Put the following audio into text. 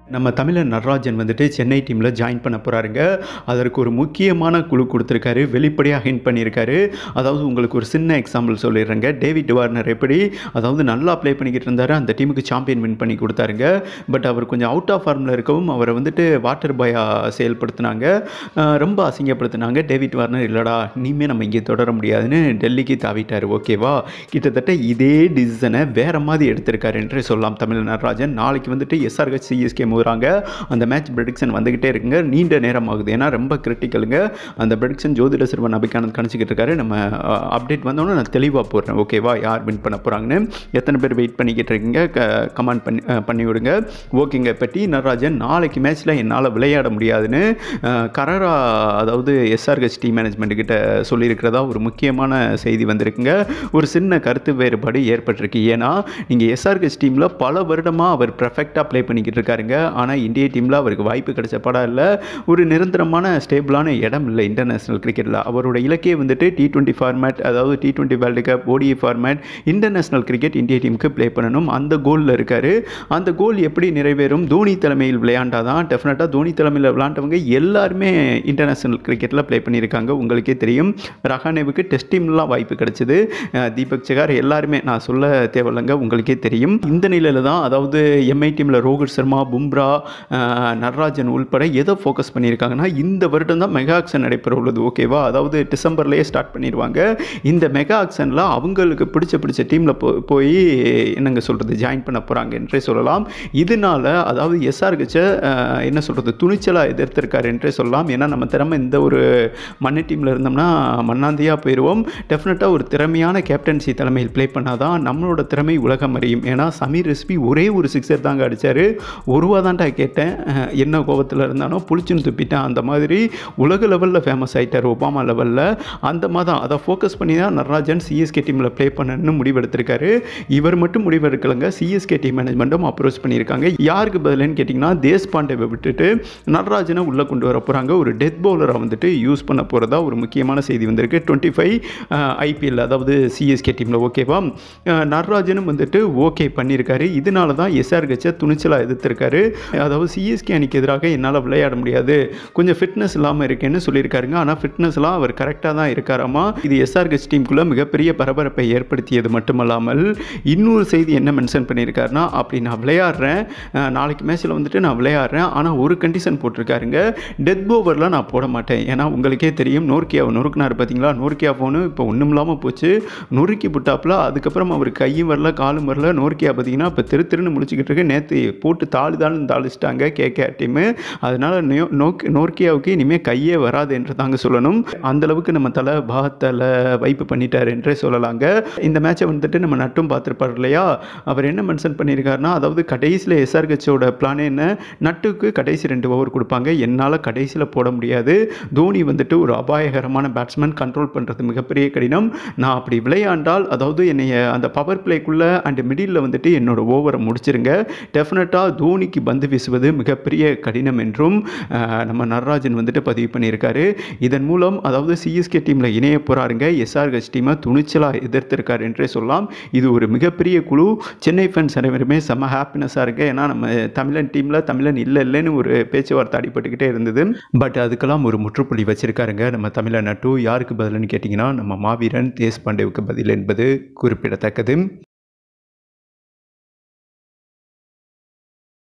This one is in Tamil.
நம்ம தமிழன் நடராஜன் வந்துட்டு சென்னை டீமில் ஜாயின் பண்ண போகிறாருங்க. அதற்கு ஒரு முக்கியமான குழு கொடுத்துருக்காரு. வெளிப்படையாக ஹிண்ட் பண்ணியிருக்காரு. அதாவது உங்களுக்கு ஒரு சின்ன எக்ஸாம்பிள் சொல்லிடுறேங்க. டேவிட் வார்னர் எப்படி அதாவது நல்லா ப்ளே பண்ணிக்கிட்டு இருந்தார், அந்த டீமுக்கு சாம்பியன் வின் பண்ணி கொடுத்தாருங்க. பட் அவர் கொஞ்சம் அவுட் ஆஃப் ஃபார்மில் இருக்கவும் அவரை வந்துட்டு வாட்டர் பாயாக செயல்படுத்தினாங்க. ரொம்ப அசிங்கப்படுத்தினாங்க. டேவிட் வார்னர் இல்லைடா இனிமேல் நம்ம இங்கே தொடர முடியாதுன்னு டெல்லிக்கு தாவிட்டார். ஓகேவா, கிட்டத்தட்ட இதே டிசிஷனை வேறு மாதிரி எடுத்திருக்காரு என்று சொல்லலாம் தமிழன் நடராஜன். நாளைக்கு வந்துட்டு எஸ்ஆர்ஹெச் சிஎஸ்கே போகிறாங்க. அந்த மேட்ச் ப்ரெடிக்ஷன் வந்துகிட்டே இருக்குங்க. நீண்ட நேரம் ஆகுது, ஏன்னா ரொம்ப கிரிட்டிக்கலுங்க. அந்த ப்ரெடிக்ஷன் ஜோதிட சிறுவன் அபிகானந்த் கணிச்சிக்கிட்டு இருக்காரு. நம்ம அப்டேட் வந்தோன்னே நான் தெளிவாக போடுறேன். ஓகேவா, யார் வின் பண்ண போகிறாங்கன்னு எத்தனை பேர் வெயிட் பண்ணிக்கிட்டு இருக்கீங்க கமெண்ட் பண்ணி விடுங்க. ஓகேங்க. இப்போ டி நடராஜன் நாளைக்கு மேட்ச்சில் என்னால் விளையாட முடியாதுன்னு கரரா அதாவது எஸ்ஆர்ஹெச் டீம் மேனேஜ்மெண்ட் கிட்ட சொல்லியிருக்கிறதா ஒரு முக்கியமான செய்தி வந்திருக்குங்க. ஒரு சின்ன கருத்து வேறுபாடு ஏற்பட்டிருக்கு. ஏன்னா நீங்கள் எஸ்ஆர்ஹெச் டீமில் பல வருடமாக அவர் பெர்ஃபெக்டாக ப்ளே பண்ணிக்கிட்டு இருக்காருங்க. ஆனால் இந்திய டீமில் அவருக்கு வாய்ப்பு கிடைச்ச படம் இல்லை. ஒரு நிரந்தரமான ஸ்டேபிளான இடம் இல்லை இன்டர்நேஷ்னல் கிரிக்கெட்டில். அவரோட இலக்கே வந்துட்டு T20 ஃபார்மேட், அதாவது T20 world cup, ODI format, international cricket இந்திய டீமுக்கு ப்ளே பண்ணணும். அந்த கோலில் இருக்கார். அந்த கோல் எப்படி நிறைவேறும்? தோனி தலைமையில் விளையாண்டாதான். டெஃபினட்டாக தோனி தலைமையில் விளையாண்டவங்க எல்லாருமே இன்டர்நேஷ்னல் கிரிக்கெட்டில் ப்ளே பண்ணியிருக்காங்க. உங்களுக்கே தெரியும், ரஹானேவுக்கு டெஸ்ட் டீம்லாம் வாய்ப்பு கிடைச்சிது. தீபக் சகார் எல்லாருமே நான் சொல்ல தேவையில்லைங்க, உங்களுக்கே தெரியும். இந்த நிலையில் தான் அதாவது எம்ஐ டீமில் ரோஹித் சர்மா, பும்ரா, நடராஜன் உள்பட எதை ஃபோக்கஸ் பண்ணியிருக்காங்கன்னா, இந்த வருடம் தான் மெகா ஆக்ஷன் நடைபெற உள்ளது. ஓகேவா, அதாவது டிசம்பர்லேயே ஸ்டார்ட் பண்ணிடுவாங்க. இந்த மெகா ஆக்ஷனில் அவங்களுக்கு பிடிச்ச டீமில் போய் என்னங்க சொல்கிறது ஜாயின் பண்ண போகிறாங்க என்றே சொல்லலாம். இதனால அதாவது எஸ்ஆர்ஹெச்சை என்ன சொல்கிறது துணிச்சலாக எதிர்த்திருக்காரு என்றே சொல்லலாம். ஏன்னா நம்ம திறமை இந்த ஒரு மண்ணு டீமில் இருந்தோம்னா மண்ணாந்தியாக போயிடுவோம். டெஃபினட்டாக ஒரு திறமையான கேப்டன்சி தலைமையில் ப்ளே பண்ணாதான் நம்மளோட திறமை உலகம் அறியும். ஏன்னா சமீர் ரெஸ்பி ஒரே ஒரு சிக்ஸர் தாங்க அடித்தார். ஒருவா தான்டா கேட்டேன், என்ன கோபத்தில் இருந்தானோ புளிச்சுன்னு துப்பிட்டேன். அந்த மாதிரி உலக லெவலில் ஃபேமஸ் ஆகிட்டார், ஒபாமா லெவலில். அந்த மாதிரி அதை ஃபோக்கஸ் பண்ணி தான் நடராஜன் சிஎஸ்கே டீமில் ப்ளே பண்ணணும்னு முடிவெடுத்திருக்காரு. இவர் மட்டும் முடிவெடுக்கலைங்க, சிஎஸ்கே டீம் மேனேஜ்மெண்ட்டும் அப்ரோச் பண்ணியிருக்காங்க. யாருக்கு பதிலுன்னு கேட்டிங்கன்னா, தேஷ்பாண்டேவை விட்டுட்டு நடராஜனை உள்ளே கொண்டு வர போகிறாங்க. ஒரு டெத் பவுலரை வந்துட்டு யூஸ் பண்ண போகிறதா ஒரு முக்கியமான செய்தி வந்திருக்கு. 25 IPL அதாவது சிஎஸ்கே டீமில். ஓகேவா, நடராஜனும் வந்துட்டு ஓகே பண்ணியிருக்காரு. இதனால தான் எஸ்ஆர்ஹெச்சை துணிச்சலாக எதிர்த்திருக்காரு. அதாவது சிஎஸ்கே அணிக்கு எதிராக என்னால் விளையாட முடியாது, கொஞ்சம் ஃபிட்னஸ் இல்லாமல் இருக்கேன்னு சொல்லியிருக்காருங்க. ஆனால் ஃபிட்னஸ்லாம் அவர் கரெக்டாக தான் இருக்காராமா. இது எஸ்ஆர்ஹெச் டீமுக்குள்ளே மிகப்பெரிய பரபரப்பை ஏற்படுத்தியது மட்டுமல்லாமல் இன்னொரு செய்தி என்ன மென்ஷன் பண்ணியிருக்காருன்னா, அப்படி நான் விளையாடுறேன், நாளைக்கு மேட்ச்சில் வந்துட்டு நான் விளையாடுறேன், ஆனால் ஒரு கண்டிஷன் போட்டிருக்காருங்க, டெத் ஓவரில் நான் போட மாட்டேன். ஏன்னா உங்களுக்கே தெரியும், நோர்க்கியாவை நொறுக்குனார் பார்த்தீங்களா, நோர்க்கியா ஃபோனு இப்போ ஒன்றும் இல்லாமல் போச்சு. நொறுக்கி புட்டாப்பில் அதுக்கப்புறம் அவர் கையும் வரல காலும் வரல. நோர்க்கியா பார்த்தீங்கன்னா இப்போ திருன்னு முடிச்சுக்கிட்டு இருக்கு. நேற்று போட்டு தாளிச்சிட்டாங்க கேகேஆர் டீமு. அதனால் நோர்க்கியாவுக்கு இனிமேல் கையே வராது என்று தாங்க சொல்லணும். அந்தளவுக்கு நம்ம பாகத்தில் வைப்பு பண்ணிட்டார் என்றே சொல்லலாங்க. இந்த மேட்சை வந்துட்டு நம்ம நட்டும் பார்த்துருப்பார் இல்லையா, அவர் என்ன மென்ஷன் பண்ணியிருக்காருன்னா, அதாவது கடைசியில் எஸ்ஆர்ஹெச்சோட பிளானே என்ன, நட்டுக்கு கடைசி 2 ஓவர் கொடுப்பாங்க, என்னால் கடைசியில் போட முடியாது. தோனி வந்துட்டு ஒரு அபாயகரமான பேட்ஸ்மேன், கண்ட்ரோல் பண்ணுறது மிகப்பெரிய கடினம். நான் அப்படி விளையாண்டால் அதாவது என்னைய அந்த பவர் பிளேக்குள்ளே அண்ட் மிடில் வந்துட்டு என்னோட ஓவரை முடிச்சிருங்க. டெஃபினட்டாக தோனிக்கு பந்து வீசுவது மிகப்பெரிய கடினம் என்றும் நம்ம நடராஜன் வந்துட்டு பதிவு பண்ணியிருக்காரு. இதன் மூலம் அதாவது சிஎஸ்கே டீமில் இணைய போகிறாருங்க. எஸ்ஆர்ஹெச் டீமை துணிச்சலாக எதிர்த்திருக்கார் என்றே சொல்லலாம். இது ஒரு மிகப்பெரிய குழு. சென்னை ஃபேன்ஸ் அனைவருமே செம்ம ஹாப்பினஸாக இருக்கு. ஏன்னா நம்ம தமிழன் டீமில் தமிழன் இல்லைன்னு ஒரு பேச்சுவார்த்தை அடிபட்டுக்கிட்டே இருந்தது. பட் அதுக்கெல்லாம் ஒரு முற்றுப்புள்ளி வச்சிருக்காருங்க நம்ம தமிழன் நட்டு. யாருக்கு பதிலுன்னு கேட்டிங்கன்னா, நம்ம மாவீரன் தேஷ்பாண்டேவுக்கு பதில் என்பது குறிப்பிடத்தக்கது.